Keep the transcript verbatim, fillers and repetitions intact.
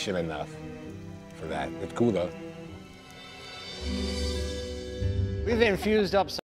Asian enough for that. It's cool though. We've infused up some